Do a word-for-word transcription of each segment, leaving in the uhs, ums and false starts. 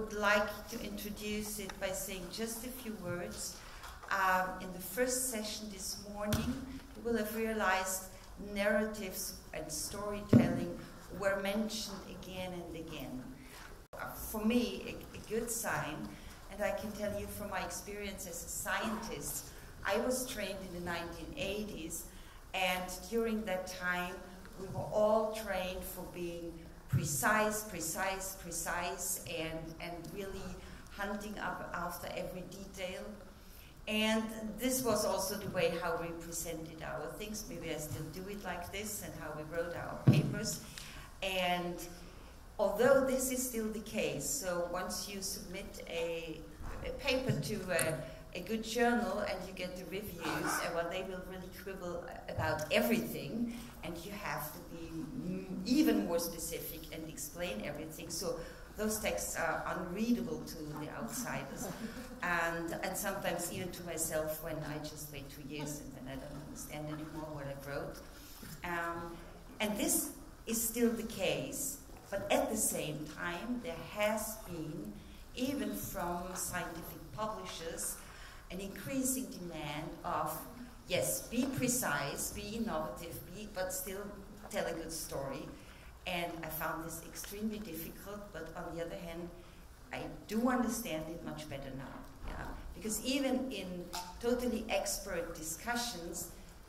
would like to introduce it by saying just a few words. Um, in the first session this morning, you will have realized narratives and storytelling were mentioned again and again. Uh, for me, a, a good sign, and I can tell you from my experience as a scientist, I was trained in the nineteen eighties, and during that time, we were all trained for being precise, precise, precise, and, and really hunting up after every detail. And this was also the way how we presented our things. Maybe I still do it like this, and how we wrote our papers. And although this is still the case, so once you submit a, a paper to a, a good journal and you get the reviews, and well, they will really quibble about everything, and you have to be even more specific and explain everything. So those texts are unreadable to the outsiders, and, and sometimes even to myself when I just wait two years and then I don't understand anymore what I wrote. Um, and this is still the case, but at the same time there has been, even from scientific publishers, an increasing demand of, yes, be precise, be innovative, be, but still tell a good story. And I found this extremely difficult, but on the other hand, I do understand it much better now. Yeah? Because even in totally expert discussions,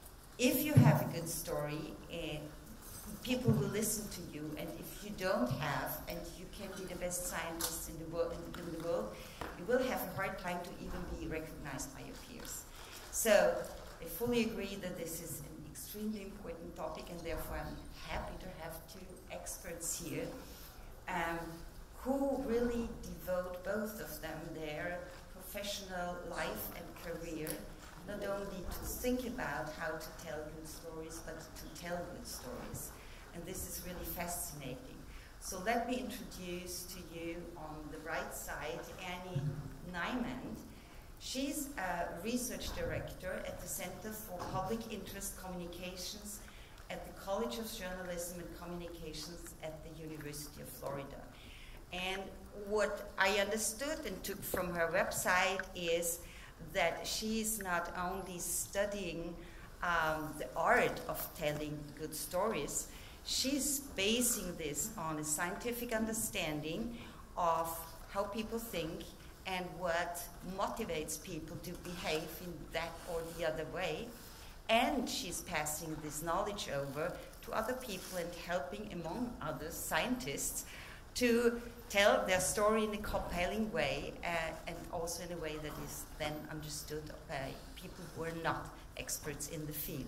if you have a good story, uh, people will listen to you. And if you don't have, and you can be the best scientist in the world, in, in the world, you will have a hard time to even be recognized by your peers. So I fully agree that this is an extremely important topic, and therefore I'm happy to have two experts here um, who really devote, both of them, their professional life and career, not only to think about how to tell good stories, but to tell good stories. And this is really fascinating. So let me introduce to you on the right side Annie Nyman. She's a research director at the Center for Public Interest Communications at the College of Journalism and Communications at the University of Florida. And what I understood and took from her website is that she's not only studying um, the art of telling good stories, she's basing this on a scientific understanding of how people think and what motivates people to behave in that or the other way. And she's passing this knowledge over to other people and helping, among others, scientists to tell their story in a compelling way, uh, and also in a way that is then understood by people who are not experts in the field.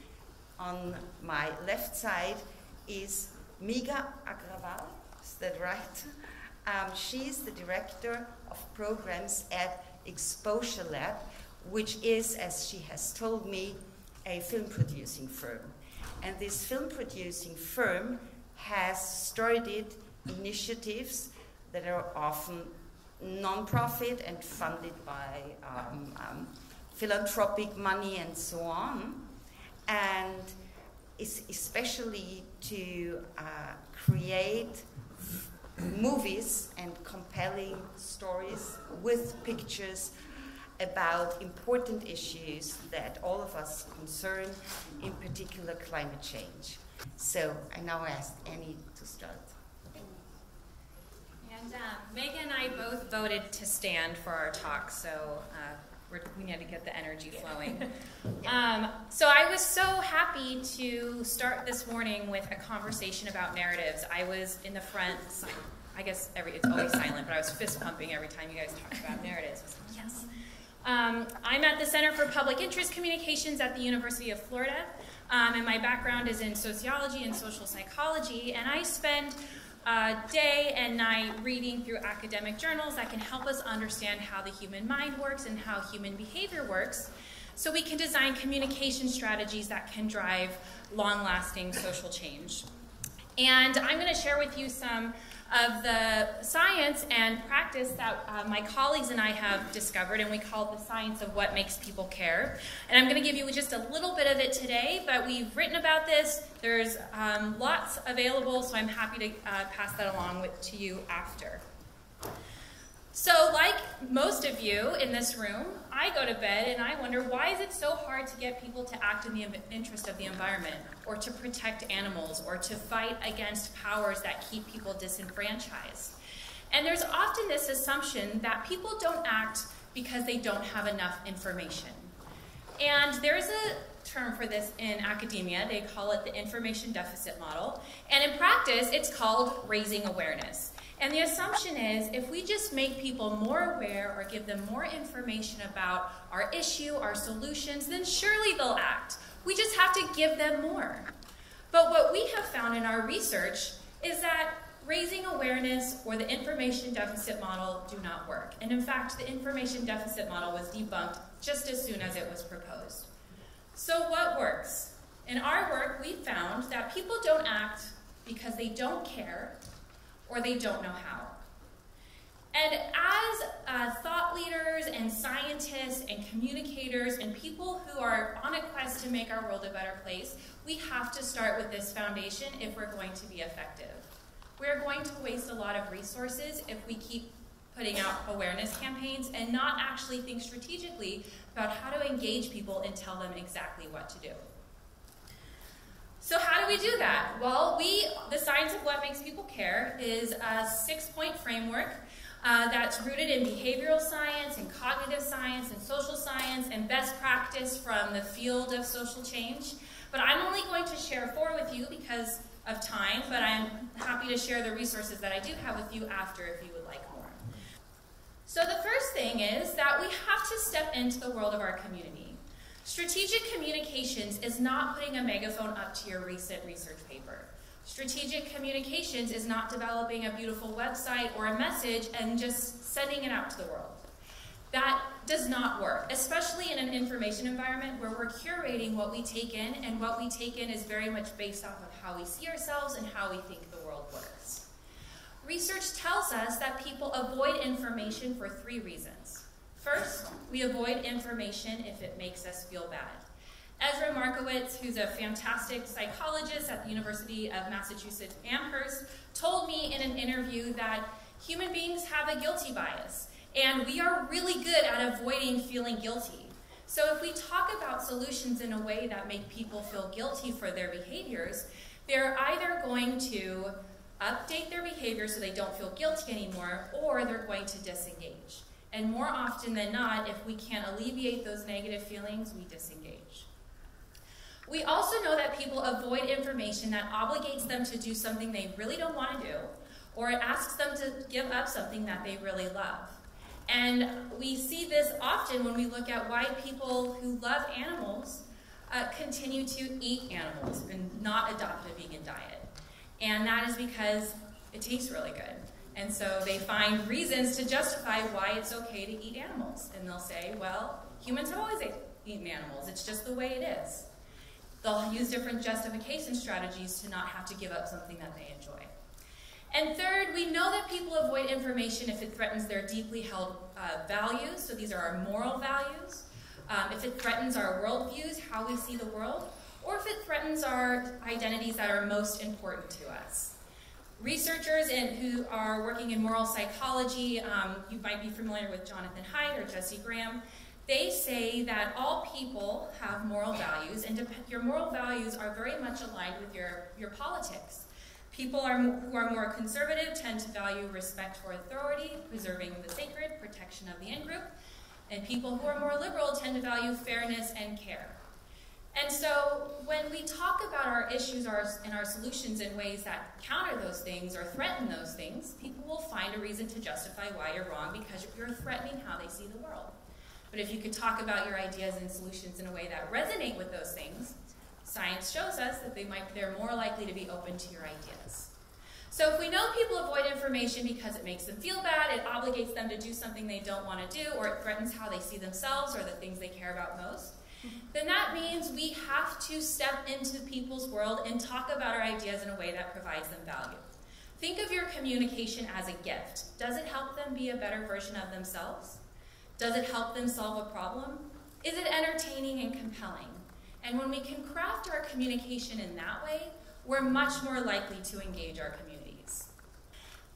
On my left side is Megha Agrawal, is that right? Um, she's the director of programs at Exposure Lab, which is, as she has told me, a film producing firm. And this film producing firm has started initiatives that are often non-profit and funded by um, um, philanthropic money and so on, and is especially to uh, create movies and compelling stories with pictures about important issues that all of us concern, in particular climate change. So I now ask Annie to start. And uh, Megha and I both voted to stand for our talk, so uh, we're, we need to get the energy flowing. um, so I was so happy to start this morning with a conversation about narratives. I was in the front, I guess every, it's always silent, but I was fist pumping every time you guys talked about narratives. I was like, yes. Um, I'm at the Center for Public Interest Communications at the University of Florida, um, and my background is in sociology and social psychology, and I spend uh, day and night reading through academic journals that can help us understand how the human mind works and how human behavior works, so we can design communication strategies that can drive long-lasting social change. And I'm going to share with you some of the science and practice that uh, my colleagues and I have discovered, and we call it the science of what makes people care. And I'm going to give you just a little bit of it today, but we've written about this. There's um, lots available, so I'm happy to uh, pass that along with, to you after. So like most of you in this room, I go to bed and I wonder, why is it so hard to get people to act in the interest of the environment, or to protect animals, or to fight against powers that keep people disenfranchised? And there's often this assumption that people don't act because they don't have enough information. And there's a term for this in academia. They call it the information deficit model. And in practice, it's called raising awareness. And the assumption is, if we just make people more aware or give them more information about our issue, our solutions, then surely they'll act. We just have to give them more. But what we have found in our research is that raising awareness or the information deficit model do not work. And in fact, the information deficit model was debunked just as soon as it was proposed. So what works? In our work, we found that people don't act because they don't care or they don't know how. And as uh, thought leaders and scientists and communicators and people who are on a quest to make our world a better place, we have to start with this foundation if we're going to be effective. We're going to waste a lot of resources if we keep putting out awareness campaigns and not actually think strategically about how to engage people and tell them exactly what to do. So how do we do that? Well, we, the Science of What Makes People Care is a six-point framework uh, that's rooted in behavioral science and cognitive science and social science and best practice from the field of social change. But I'm only going to share four with you because of time, but I'm happy to share the resources that I do have with you after if you would like more. So the first thing is that we have to step into the world of our community. Strategic communications is not putting a megaphone up to your recent research paper. Strategic communications is not developing a beautiful website or a message and just sending it out to the world. That does not work, especially in an information environment where we're curating what we take in, and what we take in is very much based off of how we see ourselves and how we think the world works. Research tells us that people avoid information for three reasons. First, we avoid information if it makes us feel bad. Ezra Markowitz, who's a fantastic psychologist at the University of Massachusetts Amherst, told me in an interview that human beings have a guilty bias, and we are really good at avoiding feeling guilty. So if we talk about solutions in a way that make people feel guilty for their behaviors, they're either going to update their behavior so they don't feel guilty anymore, or they're going to disengage. And more often than not, if we can't alleviate those negative feelings, we disengage. We also know that people avoid information that obligates them to do something they really don't want to do, or it asks them to give up something that they really love. And we see this often when we look at why people who love animals uh, continue to eat animals and not adopt a vegan diet. And that is because it tastes really good. And so they find reasons to justify why it's okay to eat animals. And they'll say, well, humans have always eaten animals. It's just the way it is. They'll use different justification strategies to not have to give up something that they enjoy. And third, we know that people avoid information if it threatens their deeply held uh, values. So these are our moral values. Um, if it threatens our worldviews, how we see the world, or if it threatens our identities that are most important to us. Researchers in, who are working in moral psychology, um, you might be familiar with Jonathan Haidt or Jesse Graham, they say that all people have moral values, and your moral values are very much aligned with your, your politics. People are, who are more conservative tend to value respect for authority, preserving the sacred, protection of the in-group, and people who are more liberal tend to value fairness and care. And so when we talk about our issues and our solutions in ways that counter those things or threaten those things, people will find a reason to justify why you're wrong because you're threatening how they see the world. But if you could talk about your ideas and solutions in a way that resonate with those things, science shows us that they might, they're more likely to be open to your ideas. So if we know people avoid information because it makes them feel bad, it obligates them to do something they don't want to do, or it threatens how they see themselves or the things they care about most, then that means we have to step into people's world and talk about our ideas in a way that provides them value. Think of your communication as a gift. Does it help them be a better version of themselves? Does it help them solve a problem? Is it entertaining and compelling? And when we can craft our communication in that way, we're much more likely to engage our communities.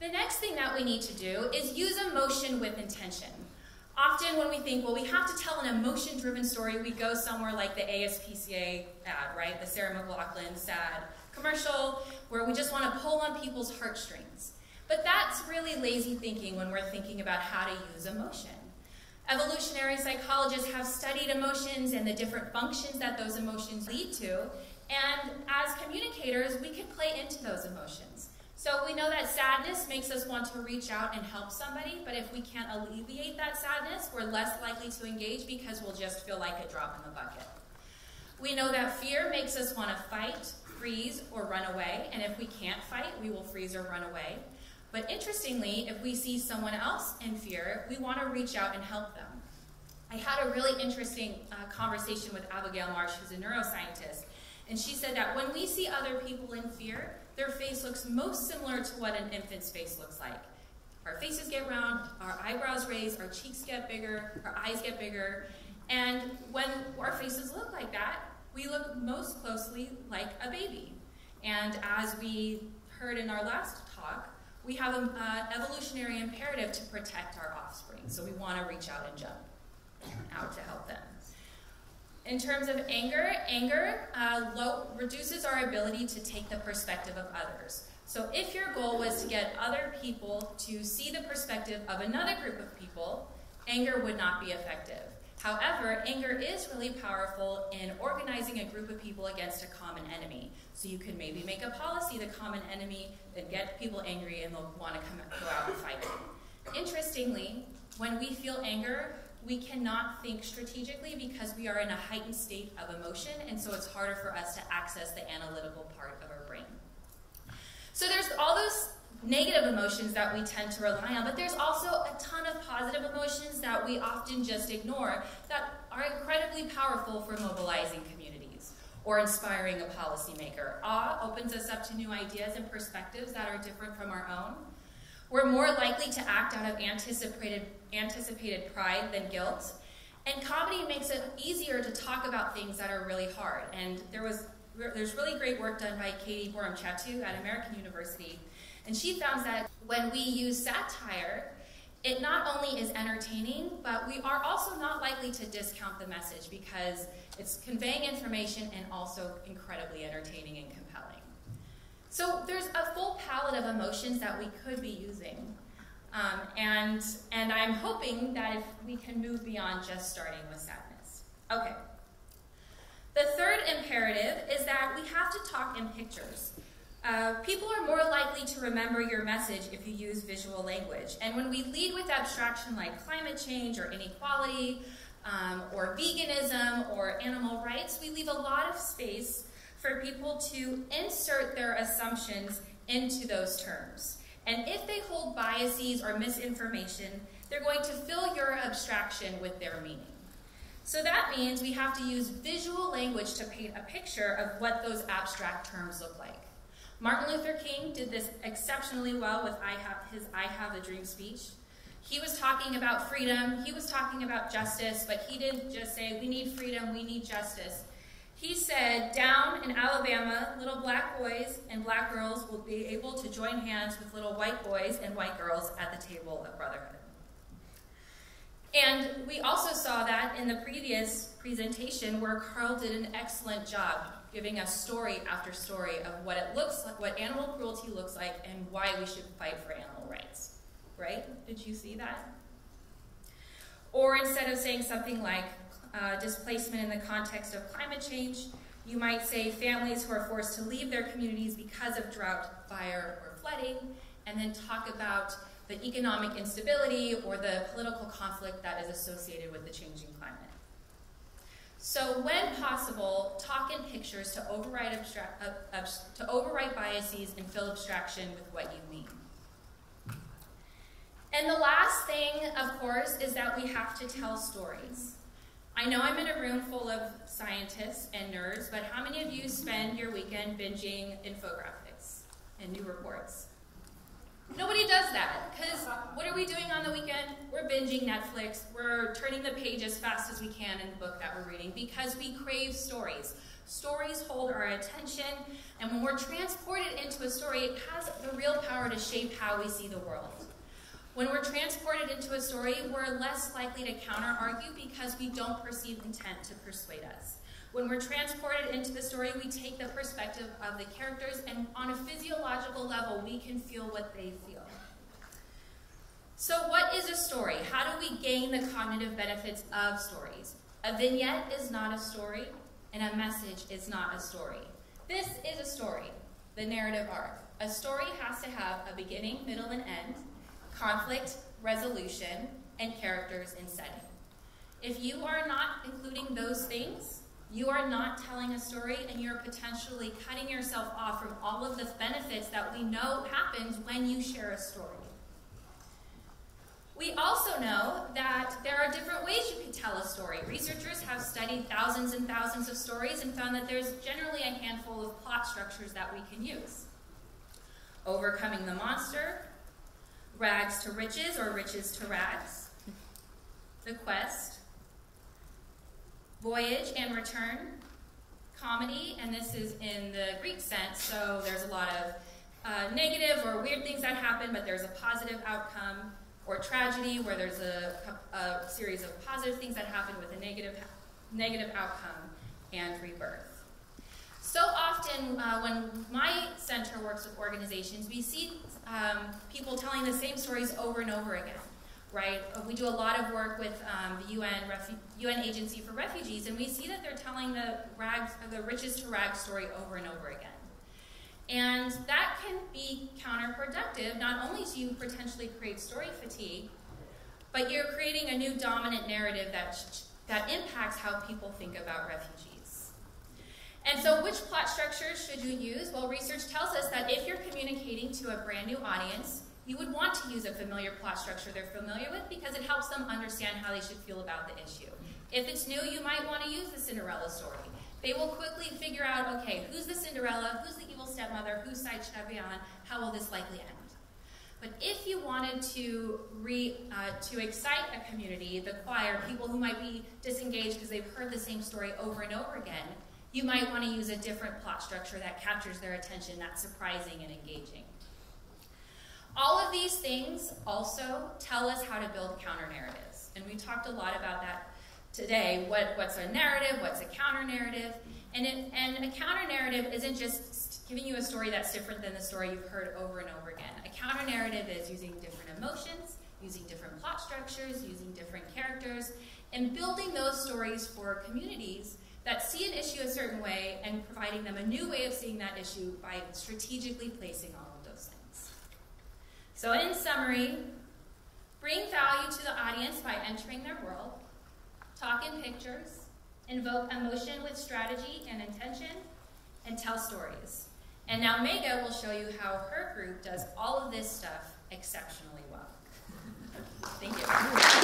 The next thing that we need to do is use emotion with intention. Often when we think, well, we have to tell an emotion-driven story, we go somewhere like the A S P C A ad, right? The Sarah McLachlan sad commercial, where we just want to pull on people's heartstrings. But that's really lazy thinking when we're thinking about how to use emotion. Evolutionary psychologists have studied emotions and the different functions that those emotions lead to, and as communicators, we can play into those emotions. So we know that sadness makes us want to reach out and help somebody, but if we can't alleviate that sadness, we're less likely to engage because we'll just feel like a drop in the bucket. We know that fear makes us want to fight, freeze, or run away, and if we can't fight, we will freeze or run away. But interestingly, if we see someone else in fear, we want to reach out and help them. I had a really interesting uh, conversation with Abigail Marsh, who's a neuroscientist, and she said that when we see other people in fear, their face looks most similar to what an infant's face looks like. Our faces get round, our eyebrows raise, our cheeks get bigger, our eyes get bigger, and when our faces look like that, we look most closely like a baby. And as we heard in our last talk, we have an uh, evolutionary imperative to protect our offspring, so we want to reach out and jump out to help them. In terms of anger, anger uh, low, reduces our ability to take the perspective of others. So if your goal was to get other people to see the perspective of another group of people, anger would not be effective. However, anger is really powerful in organizing a group of people against a common enemy. So you could maybe make a policy, the common enemy, and get people angry and they'll want to come go out and fight it. Interestingly, when we feel anger, we cannot think strategically because we are in a heightened state of emotion, and so it's harder for us to access the analytical part of our brain. So there's all those negative emotions that we tend to rely on, but there's also a ton of positive emotions that we often just ignore that are incredibly powerful for mobilizing communities or inspiring a policymaker. Awe opens us up to new ideas and perspectives that are different from our own. We're more likely to act out of anticipated, anticipated pride than guilt. And comedy makes it easier to talk about things that are really hard. And there was, there's really great work done by Katie Borum-Chatu at American University. And she found that when we use satire, it not only is entertaining, but we are also not likely to discount the message because it's conveying information and also incredibly entertaining and compelling. So there's a full palette of emotions that we could be using. Um, and, and I'm hoping that if we can move beyond just starting with sadness. Okay. The third imperative is that we have to talk in pictures. Uh, people are more likely to remember your message if you use visual language. And when we lead with abstraction like climate change or inequality um, or veganism or animal rights, we leave a lot of space for people to insert their assumptions into those terms. And if they hold biases or misinformation, they're going to fill your abstraction with their meaning. So that means we have to use visual language to paint a picture of what those abstract terms look like. Martin Luther King did this exceptionally well with I have, his I Have a Dream speech. He was talking about freedom, he was talking about justice, but he didn't just say, we need freedom, we need justice. He said, down in Alabama, little black boys and black girls will be able to join hands with little white boys and white girls at the table of brotherhood. And we also saw that in the previous presentation where Carl did an excellent job giving us story after story of what it looks like, what animal cruelty looks like, and why we should fight for animal rights. Right? Did you see that? Or instead of saying something like uh, displacement in the context of climate change, you might say families who are forced to leave their communities because of drought, fire, or flooding, and then talk about the economic instability or the political conflict that is associated with the changing climate. So when possible, talk in pictures to override, abstract, uh, uh, to override biases and fill abstraction with what you mean. And the last thing, of course, is that we have to tell stories. I know I'm in a room full of scientists and nerds, but how many of you spend your weekend binging infographics and new reports? Nobody does that, because what are we doing on the weekend? We're binging Netflix. We're turning the page as fast as we can in the book that we're reading because we crave stories. Stories hold hold our attention. And when we're transported into a story, it has the real power to shape how we see the world. When we're transported into a story, we're less likely to counter-argue because we don't perceive intent to persuade us. When we're transported into the story, we take the perspective of the characters, and on a physiological level, we can feel what they feel. So what is a story? How do we gain the cognitive benefits of stories? A vignette is not a story, and a message is not a story. This is a story, the narrative arc. A story has to have a beginning, middle, and end, conflict, resolution, and characters and setting. If you are not including those things, you are not telling a story, and you're potentially cutting yourself off from all of the benefits that we know happens when you share a story. We also know that there are different ways you can tell a story. Researchers have studied thousands and thousands of stories and found that there's generally a handful of plot structures that we can use. Overcoming the monster, rags to riches or riches to rags, the quest, voyage and return, comedy, and this is in the Greek sense, so there's a lot of uh, negative or weird things that happen, but there's a positive outcome, or tragedy, where there's a, a series of positive things that happen with a negative, negative outcome, and rebirth. So often, uh, when my center works with organizations, we see um, people telling the same stories over and over again, right? We do a lot of work with um, the U N, U N Agency for Refugees, and we see that they're telling the, rags, the riches to rags story over and over again. And that can be counterproductive. Not only do you potentially create story fatigue, but you're creating a new dominant narrative that, that impacts how people think about refugees. And so which plot structures should you use? Well, research tells us that if you're communicating to a brand new audience, you would want to use a familiar plot structure they're familiar with because it helps them understand how they should feel about the issue. If it's new, you might want to use the Cinderella story. They will quickly figure out, okay, who's the Cinderella, who's the evil stepmother, whose side should I be on, how will this likely end? But if you wanted to, re, uh, to excite a community, the choir, people who might be disengaged because they've heard the same story over and over again, you might want to use a different plot structure that captures their attention, that's surprising and engaging. All of these things also tell us how to build counter-narratives, and we talked a lot about that today. What, what's a narrative, what's a counter-narrative, and, it, and a counter-narrative isn't just giving you a story that's different than the story you've heard over and over again. A counter-narrative is using different emotions, using different plot structures, using different characters, and building those stories for communities that see an issue a certain way and providing them a new way of seeing that issue by strategically placing all of those things. So in summary, bring value to the audience by entering their world, talk in pictures, invoke emotion with strategy and intention, and tell stories. And now Mega will show you how her group does all of this stuff exceptionally well. Thank you.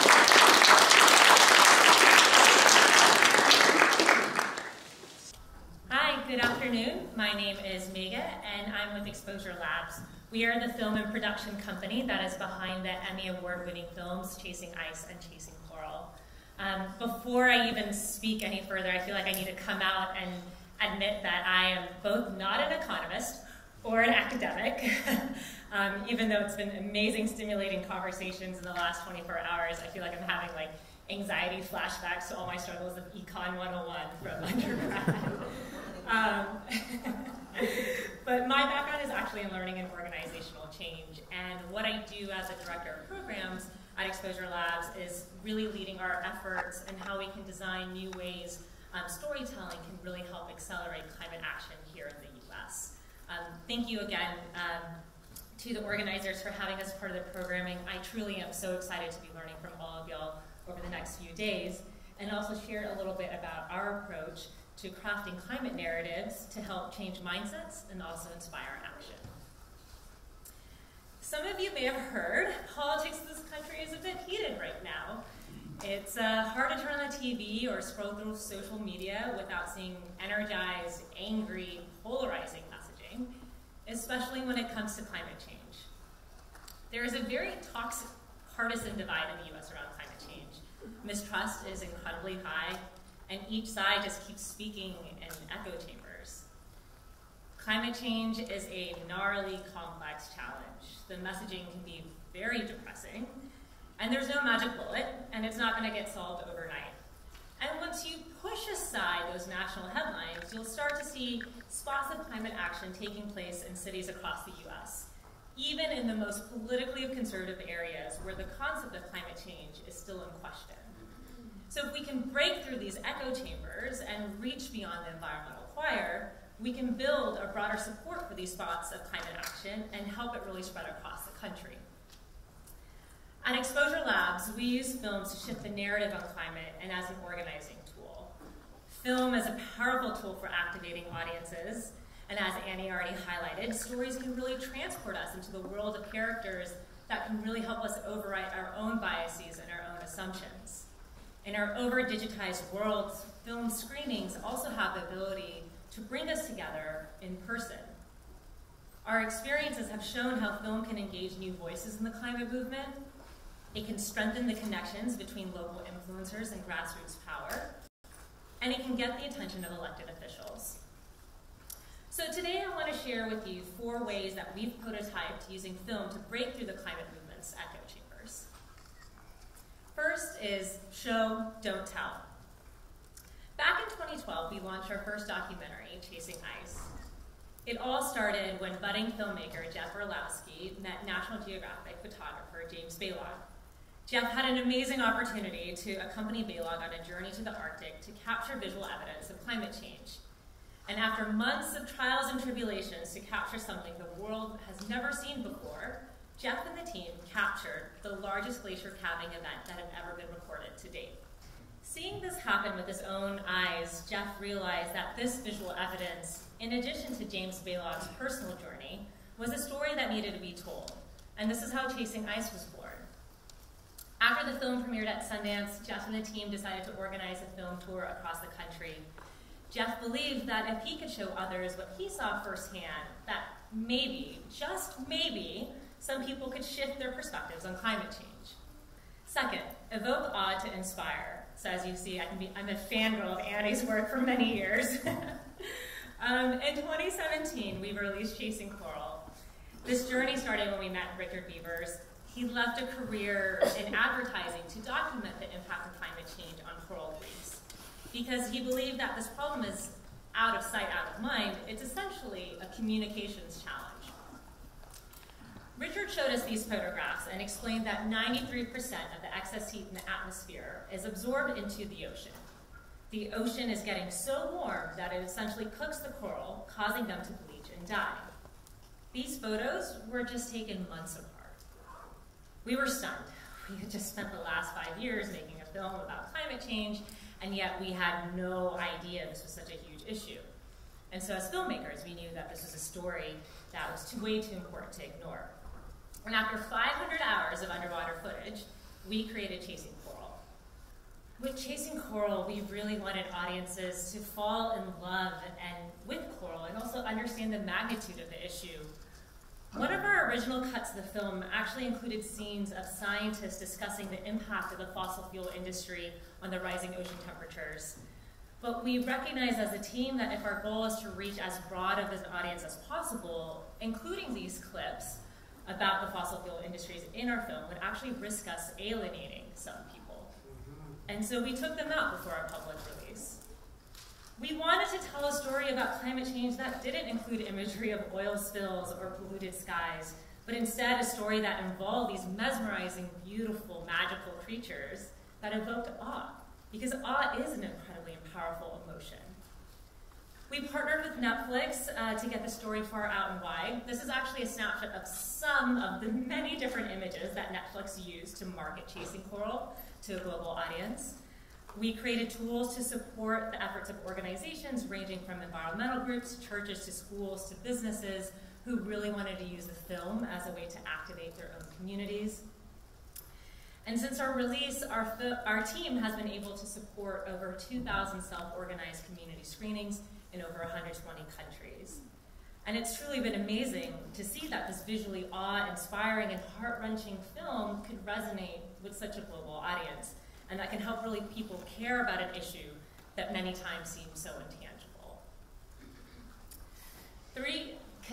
Hi, good afternoon. My name is Mega, and I'm with Exposure Labs. We are the film and production company that is behind the Emmy Award-winning films Chasing Ice and Chasing Coral. Um, before I even speak any further, I feel like I need to come out and admit that I am both not an economist or an academic. um, even though it's been amazing, stimulating conversations in the last twenty-four hours, I feel like I'm having like anxiety flashbacks to all my struggles of Econ one oh one from undergrad. um, but my background is actually in learning and organizational change, and what I do as a director of programs at Exposure Labs is really leading our efforts and how we can design new ways um, storytelling can really help accelerate climate action here in the U S. Um, thank you again um, to the organizers for having us part of the programming. I truly am so excited to be learning from all of y'all over the next few days, and also share a little bit about our approach to crafting climate narratives to help change mindsets and also inspire action. Some of you may have heard politics in this country is a bit heated right now. It's uh, hard to turn on the T V or scroll through social media without seeing energized, angry, polarizing messaging, especially when it comes to climate change. There is a very toxic partisan divide in the U S around climate change. Mistrust is incredibly high, and each side just keeps speaking in echo chambers. Climate change is a gnarly, complex challenge. The messaging can be very depressing, and there's no magic bullet, and it's not going to get solved overnight. And once you push aside those national headlines, you'll start to see spots of climate action taking place in cities across the U S, even in the most politically conservative areas where the concept of climate change is still in question. So if we can break through these echo chambers and reach beyond the environmental choir, we can build a broader support for these spots of climate action and help it really spread across the country. At Exposure Labs, we use films to shift the narrative on climate and as an organizing tool. Film is a powerful tool for activating audiences, and as Annie already highlighted, stories can really transport us into the world of characters that can really help us overwrite our own biases and our own assumptions. In our over-digitized world, film screenings also have the ability to bring us together in person. Our experiences have shown how film can engage new voices in the climate movement. It can strengthen the connections between local influencers and grassroots power, and it can get the attention of elected officials. So today I want to share with you four ways that we've prototyped using film to break through the climate movement's echo chambers. First is show, don't tell. Back in twenty twelve, we launched our first documentary, Chasing Ice. It all started when budding filmmaker Jeff Orlowski met National Geographic photographer James Balog. Jeff had an amazing opportunity to accompany Balog on a journey to the Arctic to capture visual evidence of climate change. And after months of trials and tribulations to capture something the world has never seen before, Jeff and the team captured the largest glacier calving event that had ever been recorded to date. Seeing this happen with his own eyes, Jeff realized that this visual evidence, in addition to James Balog's personal journey, was a story that needed to be told. And this is how Chasing Ice was born. After the film premiered at Sundance, Jeff and the team decided to organize a film tour across the country. Jeff believed that if he could show others what he saw firsthand, that maybe, just maybe, some people could shift their perspectives on climate change. Second, evoke awe to inspire. So as you see, I can be, I'm a fangirl of Annie's work for many years. um, in twenty seventeen, we released Chasing Coral. This journey started when we met Richard Beavers. He left a career in advertising to document the impact of climate change on coral reefs. Because he believed that this problem is out of sight, out of mind. It's essentially a communications challenge. Richard showed us these photographs and explained that ninety-three percent of the excess heat in the atmosphere is absorbed into the ocean. The ocean is getting so warm that it essentially cooks the coral, causing them to bleach and die. These photos were just taken months apart. We were stunned. We had just spent the last five years making a film about climate change, and yet we had no idea this was such a huge issue. And so as filmmakers, we knew that this was a story that was too, way too important to ignore. And after five hundred hours of underwater footage, we created Chasing Coral. With Chasing Coral, we really wanted audiences to fall in love and with coral and also understand the magnitude of the issue. One of our original cuts of the film actually included scenes of scientists discussing the impact of the fossil fuel industry on the rising ocean temperatures. But we recognize as a team that if our goal is to reach as broad of an audience as possible, including these clips about the fossil fuel industries in our film would actually risk us alienating some people. And so we took them out before our public release. We wanted to tell a story about climate change that didn't include imagery of oil spills or polluted skies, but instead a story that involved these mesmerizing, beautiful, magical creatures that evoked awe, because awe is an incredibly powerful emotion. We partnered with Netflix uh, to get the story far out and wide. This is actually a snapshot of some of the many different images that Netflix used to market Chasing Coral to a global audience. We created tools to support the efforts of organizations ranging from environmental groups, churches, to schools, to businesses who really wanted to use the film as a way to activate their own communities. And since our release, our, our team has been able to support over two thousand self-organized community screenings in over one hundred twenty countries. And it's truly been amazing to see that this visually awe-inspiring and heart-wrenching film could resonate with such a global audience, and that can help really people care about an issue that many times seems so intangible. Three,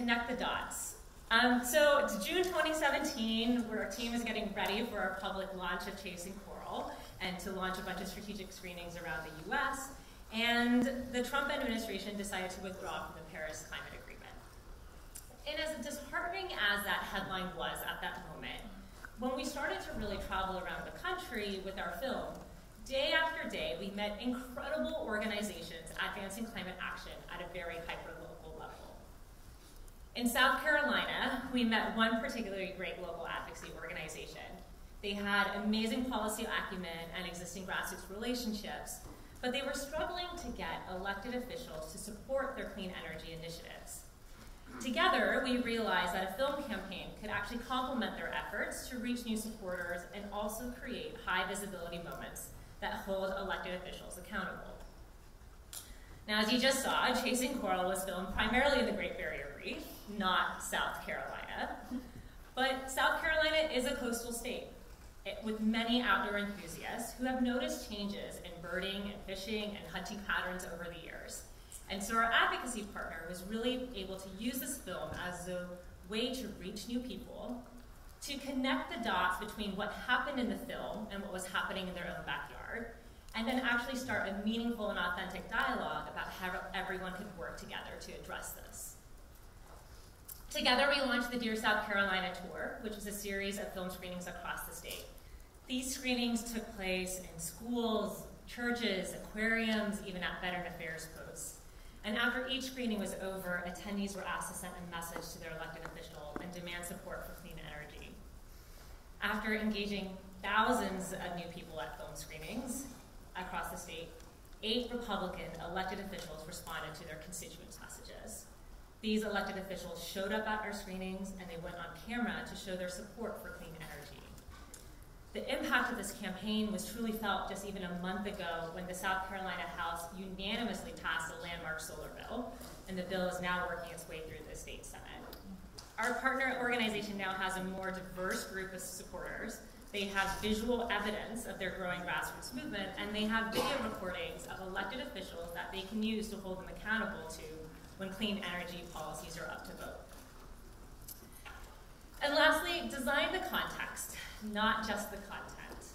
connect the dots. Um, so it's June twenty seventeen, where our team is getting ready for our public launch of Chasing Coral and to launch a bunch of strategic screenings around the U S, and the Trump administration decided to withdraw from the Paris Climate Agreement. And as disheartening as that headline was at that moment, when we started to really travel around the country with our film, day after day, we met incredible organizations advancing climate action at a very hyper-local level. In South Carolina, we met one particularly great local advocacy organization. They had amazing policy acumen and existing grassroots relationships, but they were struggling to get elected officials to support their clean energy initiatives. Together, we realized that a film campaign could actually complement their efforts to reach new supporters and also create high visibility moments that hold elected officials accountable. Now, as you just saw, Chasing Coral was filmed primarily in the Great Barrier Reef, not South Carolina. But South Carolina is a coastal state it, with many outdoor enthusiasts who have noticed changes in birding and fishing and hunting patterns over the years. And so our advocacy partner was really able to use this film as a way to reach new people, to connect the dots between what happened in the film and what was happening in their own backyard, and then actually start a meaningful and authentic dialogue about how everyone could work together to address this. Together, we launched the Dear South Carolina Tour, which was a series of film screenings across the state. These screenings took place in schools, churches, aquariums, even at Veteran Affairs posts. And after each screening was over, attendees were asked to send a message to their elected official and demand support for clean energy. After engaging thousands of new people at film screenings across the state, eight Republican elected officials responded to their constituents' messages. These elected officials showed up at our screenings and they went on camera to show their support for clean energy. The impact of this campaign was truly felt just even a month ago when the South Carolina House unanimously passed a landmark solar bill, and the bill is now working its way through the state Senate. Our partner organization now has a more diverse group of supporters. They have visual evidence of their growing grassroots movement, and they have video recordings of elected officials that they can use to hold them accountable to when clean energy policies are up to vote. And lastly, design the context, not just the content.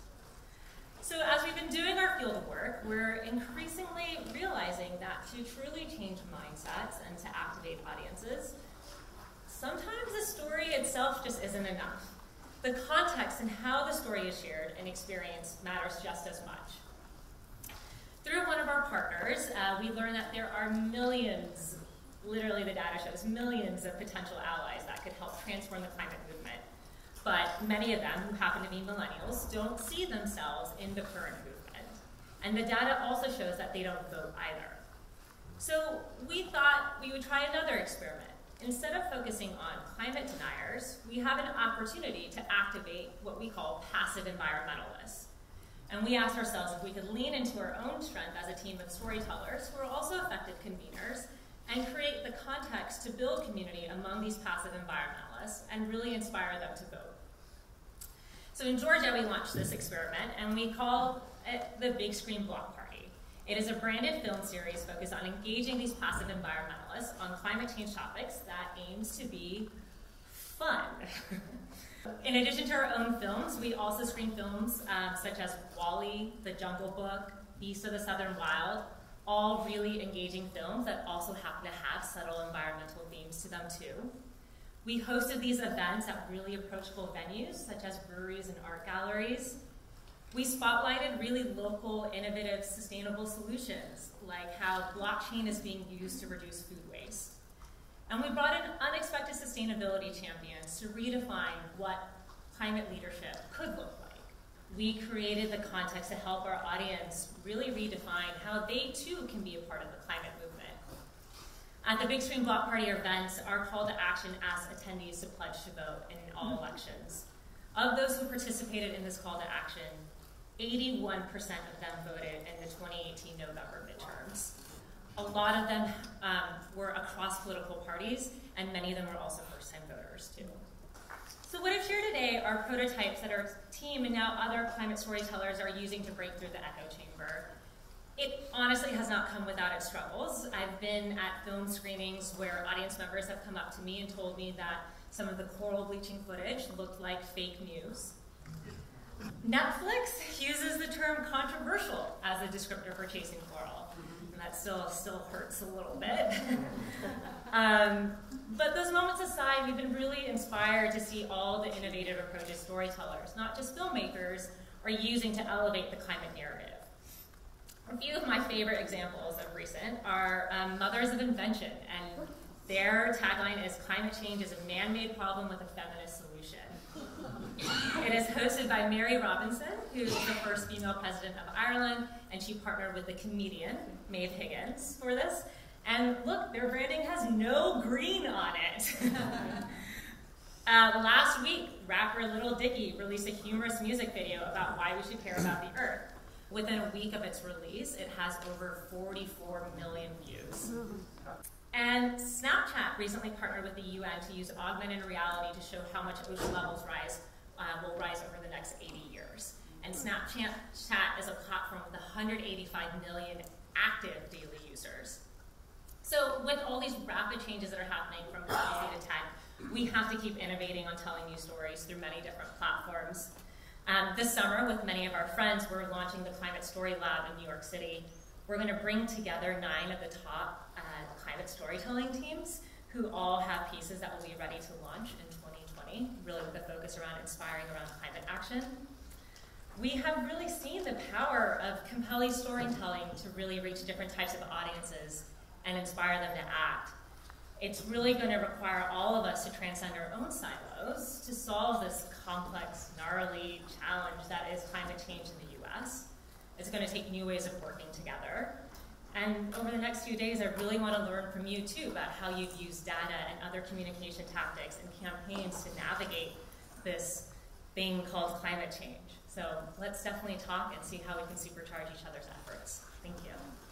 So as we've been doing our field work, we're increasingly realizing that to truly change mindsets and to activate audiences, sometimes the story itself just isn't enough. The context and how the story is shared and experienced matters just as much. Through one of our partners, uh, we learned that there are millions, literally the data shows, millions of potential allies that could help transform the climate movement. But many of them, who happen to be millennials, don't see themselves in the current movement. And the data also shows that they don't vote either. So we thought we would try another experiment. Instead of focusing on climate deniers, we have an opportunity to activate what we call passive environmentalists. And we asked ourselves if we could lean into our own strength as a team of storytellers who are also effective conveners and create the context to build community among these passive environmentalists and really inspire them to vote. So in Georgia, we launched this experiment, and we call it the Big Screen Block Party. It is a branded film series focused on engaging these passive environmentalists on climate change topics that aims to be fun. In addition to our own films, we also screen films um, such as WALL-E, The Jungle Book, Beasts of the Southern Wild, all really engaging films that also happen to have subtle environmental themes to them too. We hosted these events at really approachable venues, such as breweries and art galleries. We spotlighted really local, innovative, sustainable solutions, like how blockchain is being used to reduce food waste. And we brought in unexpected sustainability champions to redefine what climate leadership could look like. We created the context to help our audience really redefine how they too can be a part of the climate movement. At the Big Screen Block Party events, our call to action asked attendees to pledge to vote in all elections. Of those who participated in this call to action, eighty-one percent of them voted in the twenty eighteen November midterms. A lot of them um, were across political parties, and many of them were also first-time voters too. So what I've shared today are prototypes that our team and now other climate storytellers are using to break through the echo chamber. It honestly has not come without its struggles. I've been at film screenings where audience members have come up to me and told me that some of the coral bleaching footage looked like fake news. Netflix uses the term controversial as a descriptor for chasing coral, and that still, still hurts a little bit. um, but those moments aside, we've been really inspired to see all the innovative approaches storytellers, not just filmmakers, are using to elevate the climate narrative. A few of my favorite examples of recent are um, Mothers of Invention, and their tagline is "Climate change is a man-made problem with a feminist solution." It is hosted by Mary Robinson, who is the first female president of Ireland, and she partnered with the comedian Maeve Higgins for this. And look, their branding has no green on it. uh, last week, rapper Lil Dicky released a humorous music video about why we should care about the Earth. Within a week of its release, it has over forty-four million views. And Snapchat recently partnered with the U N to use augmented reality to show how much ocean levels rise uh, will rise over the next eighty years. And Snapchat Chat is a platform with one hundred eighty-five million active daily users. So with all these rapid changes that are happening from policy to tech, we have to keep innovating on telling new stories through many different platforms. Um, this summer, with many of our friends, we're launching the Climate Story Lab in New York City. We're going to bring together nine of the top uh, climate storytelling teams who all have pieces that will be ready to launch in twenty twenty, really with a focus around inspiring around climate action. We have really seen the power of compelling storytelling to really reach different types of audiences and inspire them to act. It's really going to require all of us to transcend our own silos to solve this complex, gnarly challenge that is climate change in the U S. It's going to take new ways of working together. And over the next few days, I really want to learn from you, too, about how you've used data and other communication tactics and campaigns to navigate this thing called climate change. So let's definitely talk and see how we can supercharge each other's efforts. Thank you.